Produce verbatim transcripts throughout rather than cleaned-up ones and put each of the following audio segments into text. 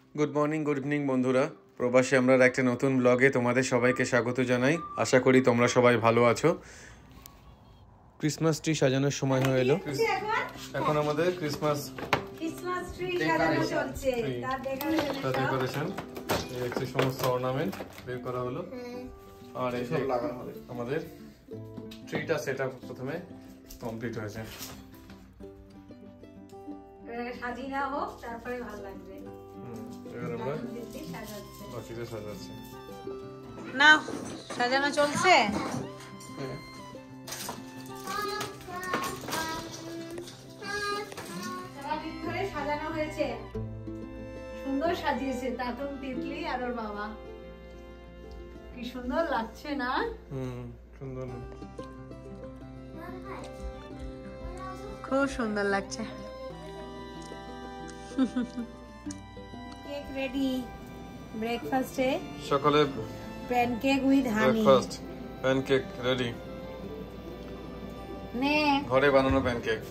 Good morning good evening বন্ধুরা, প্রবাসী আমরা একটা নতুন ব্লগে তোমাদের সবাইকে স্বাগত জানাই। আশা করি তোমরা সবাই ভালো আছো। ক্রিসমাস ট্রি সাজানোর সময় হয়ে এলো। এখন আমাদের ক্রিসমাস ক্রিসমাস ট্রি সাজানো চলছে। তার ডেকোরেশন, এই হচ্ছে সমস্ত অর্নামেন্ট বের করা হলো, আর এই সব লাগানো হবে। আমাদের ট্রিটা সেটআপ প্রথমে কমপ্লিট হয়েছে। সাজিয়ে না হোক, তারপরে ভালো লাগবে। এবার আমরা বাকিটা সাজাচ্ছি। না সাজানো চলছে। সারাদিন ধরে সাজানো হয়েছে, সুন্দর সাজিয়েছে তাতুন, তিতলি আর ওর বাবা। কি সুন্দর লাগছে না? হুম, সুন্দর, খুব সুন্দর লাগছে। কেক রেডি, ব্রেকফাস্টে সকালে pancake with honey. Breakfast pancake ready, নে ঘরে বানানো প্যানকেক।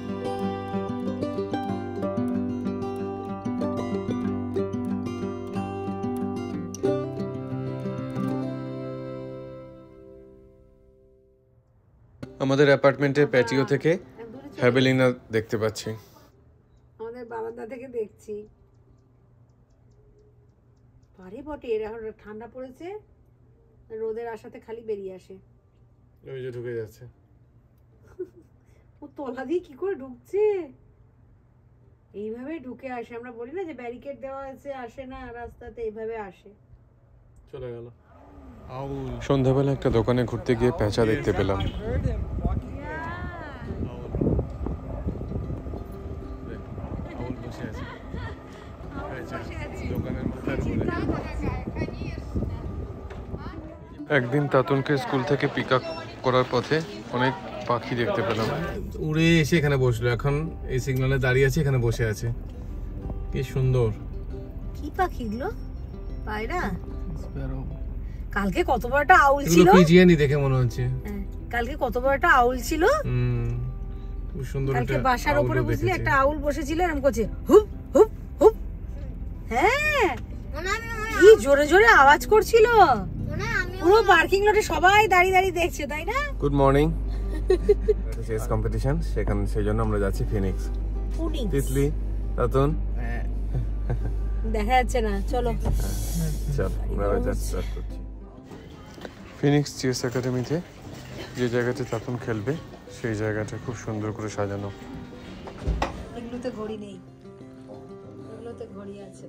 আমাদের অ্যাপার্টমেন্টের প্যাটিও থেকে হ্যাভেলিনা দেখতে পাচ্ছি। আমাদের বারান্দা থেকে দেখছি। পারে বটে, এর এখন ঠান্ডা পড়েছে, রোদের আশাতে খালি বেরিয়ে আসে। ওই যে ঢুকে যাচ্ছে। ও তলা দিয়ে কি করে ঢুকছে? এইভাবে ঢুকে আসে। আমরা বলি না যে ব্যারিকেড দেওয়া আছে, আসে না রাস্তাতে, এইভাবে আসে। চলে গেল। সন্ধ্যাবেলা একটা দোকানে ঘুরতে গিয়ে পেঁচা দেখতে পেলাম। একদিন তাতুনকে স্কুল থেকে পিক আপ করার পথে অনেক পাখি দেখতে পেলাম। উড়ে এসে এখানে বসলো, এখন এই সিগন্যালে দাঁড়িয়ে আছে, এখানে বসে আছে। কি সুন্দর। কি পাখিগুলো? পায়রা? কালকে কত বড় একটা আউল ছিল। পিজিয়ানি দেখে মনে হচ্ছে। কালকে কত বড় একটা আউল ছিল। হুম, খুব সুন্দর। কালকে বাসার উপরে বুঝলি একটা আউল বসেছিল, এরকম করছে হুপ হুপ হুপ। হ্যাঁ, কি জোরে জোরে আওয়াজ করছিল। পুরো পার্কিং লটে সবাই দাঁড়িয়ে দাঁড়িয়ে দেখছে, তাই না? Good morning. এটা চেস কম্পিটিশন, সেখানে সেই জন্য আমরা যাচ্ছি ফিনিক্স। তিতলি, তাতুন দেখা যাচ্ছে না, চলো চল আমরা যাচ্ছি। ফিনিক্স চেস একাডেমিতে যে জায়গাতে তাতুন খেলবে, সেই জায়গাটা খুব সুন্দর করে সাজানো। এগুলোতে ঘড়ি নেই, এগুলোতে ঘড়ি আছে।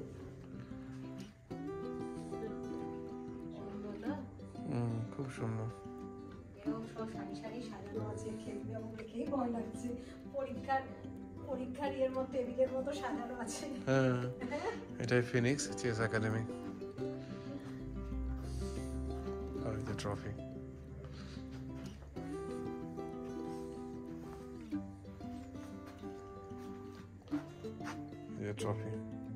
হুম, খুব সুন্দর। এরকম সব সারি সারি সাজানো আছে, খেলবে এবং দেখেই ভয় লাগছে। পরীক্ষার পরীক্ষার ইয়ের মতো টেবিলের মতো সাজানো আছে। হ্যাঁ, এটাই ফিনিক্স চেস একাডেমি। আর এই যে ট্রফি। এই যে ট্রফি।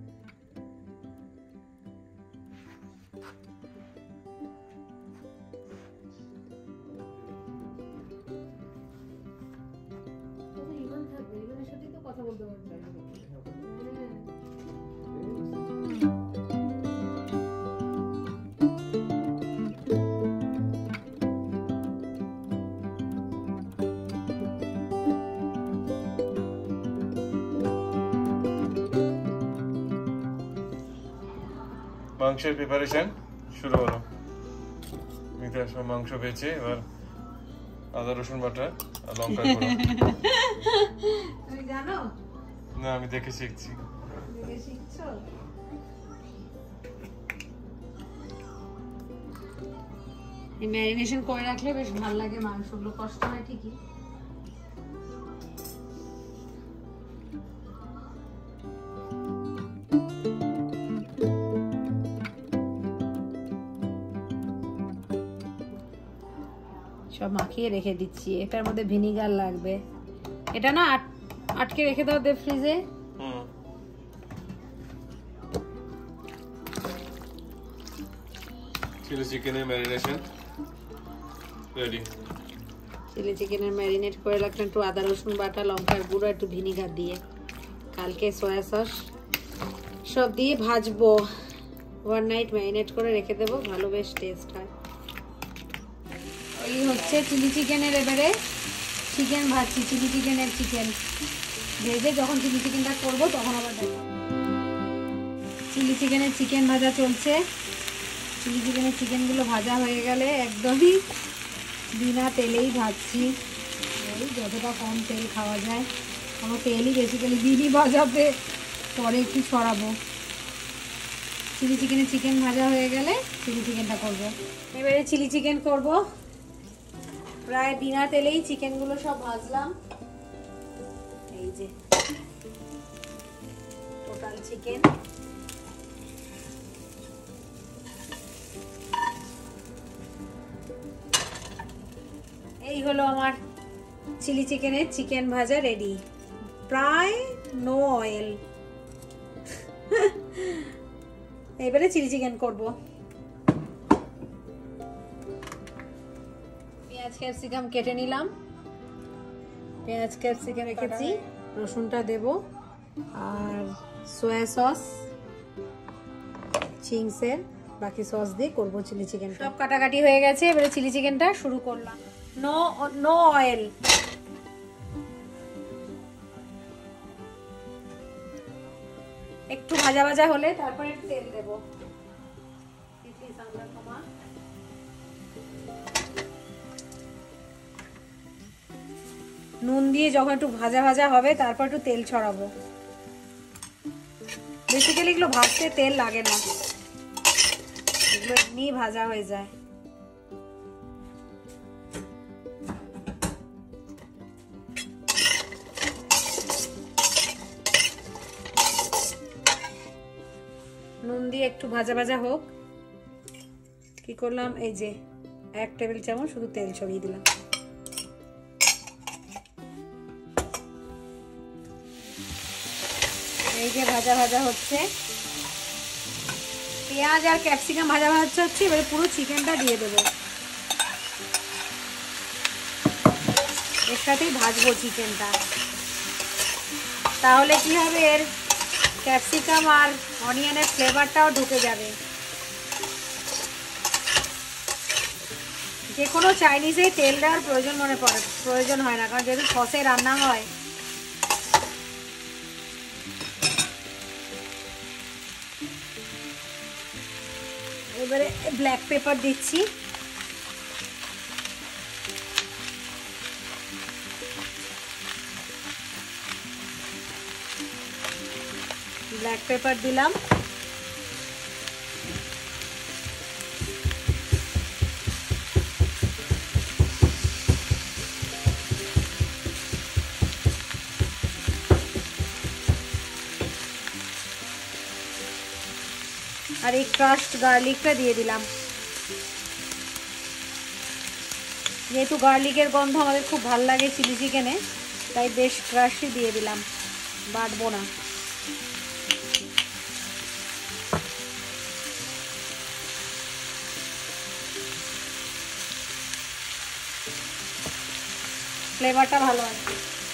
কথা বলতে পারবে। মাংসের প্রিপারেশন শুরু হলো। মিঠে সব মাংস পেয়েছে, এবার আদা রসুন বাটা আর লঙ্কা গুঁড়ো। তুমি জানো? না, আমি দেখে শিখছি। দেখে শিখছো? এই ম্যারিনেশন করে রাখলে বেশ ভালো লাগে মাংসগুলো, কষ্ট হয় ঠিকই। সব মাখিয়ে রেখে দিচ্ছি। এটার মধ্যে ভিনিগার লাগবে। এটা না আটকে রেখে দাও দে ফ্রিজে। হুম, চিলি চিকেনের ম্যারিনেশন রেডি। চিলি চিকেনের ম্যারিনেট করে রাখলাম একটু আদা রসুন বাটা, লঙ্কার গুঁড়ো, একটু ভিনিগার দিয়ে। কালকে সয়া সস সব দিয়ে ভাজবো, ওয়ান নাইট ম্যারিনেট করে রেখে দেবো, ভালো বেশ টেস্ট হয়। এই হচ্ছে চিলি চিকেনের, এবারে চিকেন ভাজছি, চিলি চিকেনের চিকেন ভেজে যখন চিলি চিকেনটা করবো তখন আবার দেখো। চিলি চিকেনের চিকেন ভাজা চলছে। চিলি চিকেনের চিকেনগুলো ভাজা হয়ে গেলে একদমই বিনা তেলেই ভাজছি, ওই যতটা কম তেল খাওয়া যায়। আমার তেলই বেসিক্যালি দিনই ভাজাতে, পরে একটু ছড়াবো। চিলি চিকেনের চিকেন ভাজা হয়ে গেলে চিলি চিকেনটা করবো। এবারে চিলি চিকেন করব, প্রায় বিনা তেলেই চিকেনগুলো সব ভাজলাম। এই যে টোটাল চিকেন, এই হলো আমার চিলি চিকেনের চিকেন ভাজা রেডি, প্রায় নো অয়েল। এবারে চিলি চিকেন করব। পেঁয়াজ ক্যাপসিকাম কেটে নিলাম, পেঁয়াজ ক্যাপসিকাম রেখেছি, রসুনটা দেব, আর সয়া সস, চিংসের বাকি সস দিয়ে করবো চিলি চিকেন। সব কাটাকাটি হয়ে গেছে, এবারে চিলি চিকেনটা শুরু করলাম। নো নো অয়েল, একটু ভাজা ভাজা হলে তারপরে একটু তেল দেব। নুন দিয়ে যখন একটু ভাজা ভাজা হবে তারপর একটু তেল ছড়াবো। বেসিক্যালি এগুলো ভাজতে তেল লাগে না, এগুলো এমনি ভাজা হয়ে যায়। নুন দিয়ে একটু ভাজা ভাজা হোক। কি করলাম, এই যে এক টেবিল চামচ শুধু তেল ছড়িয়ে দিলাম। এই যে ভাজা ভাজা হচ্ছে, পেঁয়াজ আর ক্যাপসিকাম ভাজা ভাজা হচ্ছে, এবারে পুরো চিকেনটা দিয়ে দেবো, এর সাথেই ভাজবো চিকেনটা। তাহলে কি হবে, এর ক্যাপসিকাম আর অনিয়নের ফ্লেভারটাও ঢুকে যাবে। যে কোনো চাইনিজে তেল দেওয়ার প্রয়োজন মনে পড়ে প্রয়োজন হয় না, কারণ যেহেতু সসে রান্না হয়। এবারে ব্ল্যাক পেপার দিচ্ছি, ব্ল্যাক পেপার দিলাম, আর এই ক্রাশড গার্লিকটা দিয়ে দিলাম। যেহেতু গার্লিকের গন্ধ আমাদের খুব ভালো লাগে চিলি চিকেনে, তাই বেশ ক্রাশই দিয়ে দিলাম, বাটবো না। ফ্লেভারটা ভালো আছে।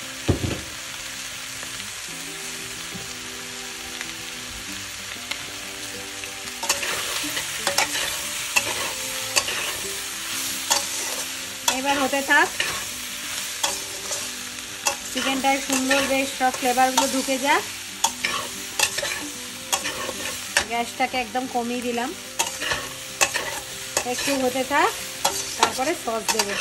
এবার হতে থাক, চিকেনটায় সুন্দর বেশ সব ফ্লেভারগুলো ঢুকে যাক। গ্যাসটাকে একদম কমিয়ে দিলাম, একটু হতে থাক, তারপরে সস দেবো।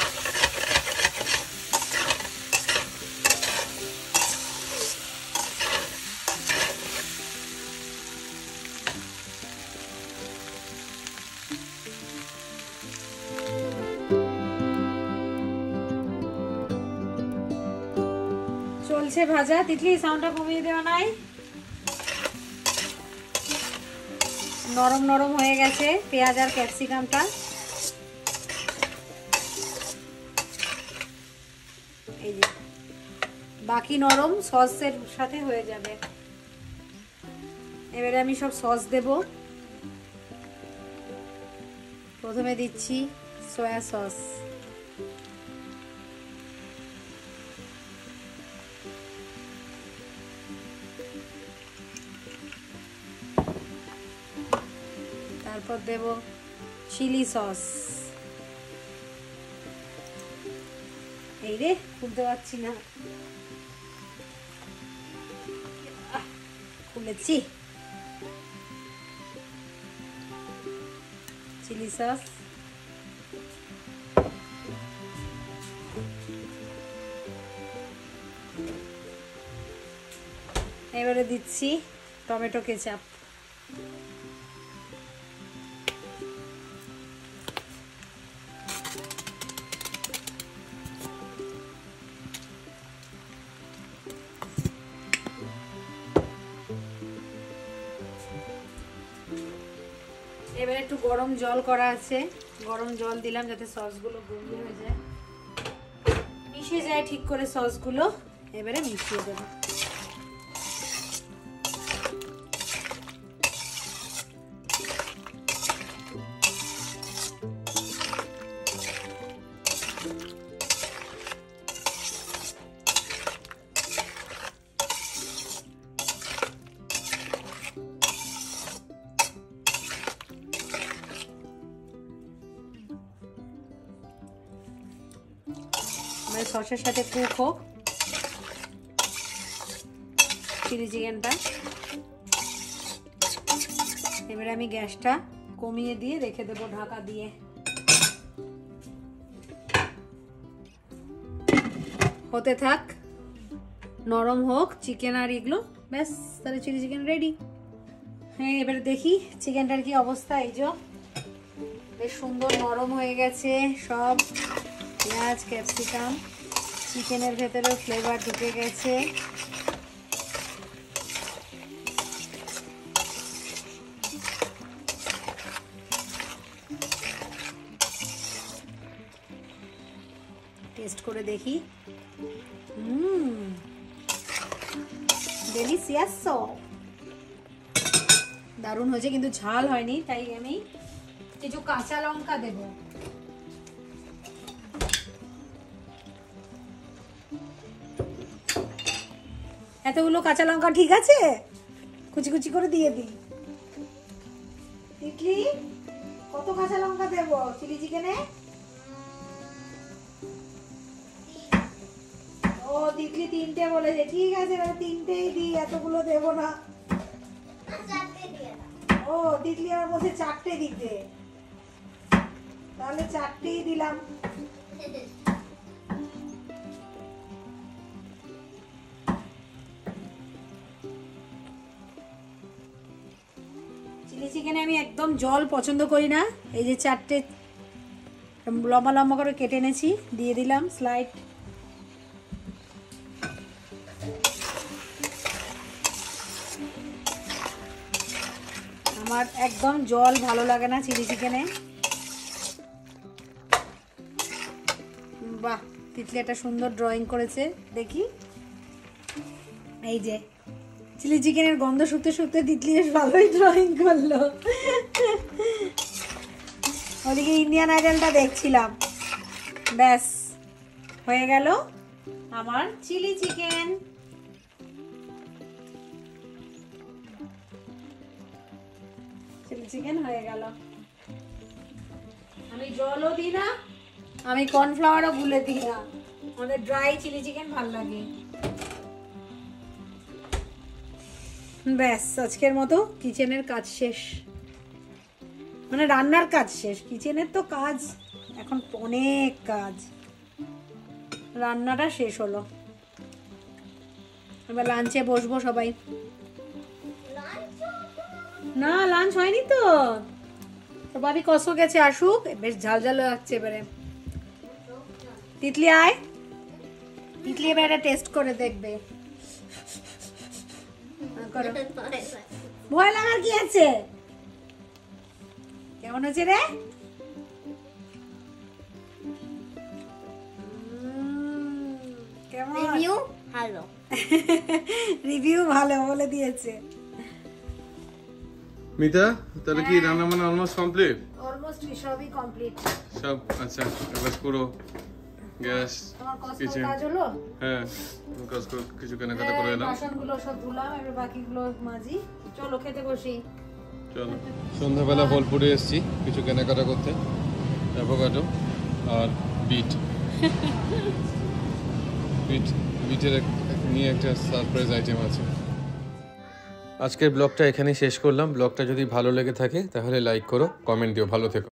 চলছে ভাজা, তিতলি সাউন্ডটা কমিয়ে দেওয়া নাই। নরম নরম হয়ে গেছে পেঁয়াজ আর ক্যাপসিকামটা। এই যে বাকি নরম সসের সাথে হয়ে যাবে। এবারে আমি সব সস দেব। প্রথমে দিচ্ছি সয়া সস, তারপর দেব চিলি সস। এই রে খুলতে পারছি না, খুলেছি। চিলি সস, এবারে দিচ্ছি টমেটো কেচাপ। এবারে একটু গরম জল করা আছে, গরম জল দিলাম যাতে সসগুলো গলিয়ে হয়ে যায়, মিশে যায় ঠিক করে সসগুলো। এবারে মিশিয়ে দেবো। সসের সাথে কুক হোক চিলি চিকেনটা। এবারে আমি গ্যাসটা কমিয়ে দিয়ে রেখে দেবো ঢাকা দিয়ে। হতে থাক, নরম হোক চিকেন আর এগুলো, ব্যাস তাহলে চিলি চিকেন রেডি। হ্যাঁ এবারে দেখি চিকেনটার কি অবস্থা। এই যে বেশ সুন্দর নরম হয়ে গেছে সব, পেঁয়াজ ক্যাপসিকাম চিকেনের ভেতরেও ফ্লেভার ঢুকে গেছে। টেস্ট করে দেখি। হুম ডেলিসিয়াস, দারুণ হয়েছে, কিন্তু ঝাল হয়নি, তাই আমি কিছু কাঁচা লঙ্কা দেবো। এতগুলো কাঁচা লঙ্কা ঠিক আছে? কুচি কুচি করে দিয়ে দিই। তিতলি কত কাঁচা লঙ্কা দেবো চিলি চিকেনে? ও তিতলি তিনটে বলেছে, ঠিক আছে তিনটেই দিই, এতগুলো দেবো না। ও তিতলি আমার বলছে চারটে দিতে, তাহলে চারটেই দিলাম। চিলি চিকেনে আমি একদম জল পছন্দ করি না। এই যে চারটে লম্বা লম্বা করে কেটে এনেছি, দিয়ে দিলাম স্লাইড। আমার একদম জল ভালো লাগে না চিলি চিকেনে। বাহ তিতলি একটা সুন্দর ড্রয়িং করেছে, দেখি। এই যে চিলি চিকেনের গন্ধ শুকতে শুকতে তিতলি বেশ ভালোই ড্রয়িং করলো। ওদিকে ইন্ডিয়ান আইডলটা দেখছিলাম। ব্যাস হয়ে গেল আমার চিলি চিকেন। চিলি চিকেন হয়ে গেল। আমি জলও দিই না, আমি কর্নফ্লাওয়ারও গুলে দিই না, আমাদের ড্রাই চিলি চিকেন ভালো লাগে। ব্যাস আজকের মতো কিচেনের কাজ শেষ, মানে রান্নার কাজ শেষ। কিচেনের তো কাজ এখন অনেক কাজ, রান্নাটা শেষ হলো। এবার লাঞ্চে বসবো সবাই। না লাঞ্চ হয়নি তো, ভাবি কসো গেছে, আসুক, বেশ ঝাল ঝাল লাগছে। এবারে তিতলি আয়, তিতলি এবার এটা টেস্ট করে দেখবে। ভয় লাগার কি আছে? কেমন হয়েছে রে? কেমন? রিভিউ ভালো, রিভিউ ভালো বলে দিয়েছে। মিতা তাহলে কি রান্না বান্না অলমোস্ট কমপ্লিট? অলমোস্ট সবই কমপ্লিট সব। আচ্ছা এবার পুরো গ্যাস কিচেন কাজ হলো। হ্যাঁ কাজ করে কিছু কেনাকাটা করে এলাম, বাসনগুলো সব ধুলাম, এবার বাকিগুলো মাজি। চলো খেতে বসি। চলো সন্ধ্যাবেলা বোলপুরে এসেছি কিছু কেনাকাটা করতে, অ্যাভোকাডো আর বিট বিট বিটের এক- নিয়ে একটা সারপ্রাইজ আইটেম আছে। আজকের ব্লগটা এখানেই শেষ করলাম। ব্লগটা যদি ভালো লেগে থাকে তাহলে লাইক করো, কমেন্ট দিও। ভালো থেকো।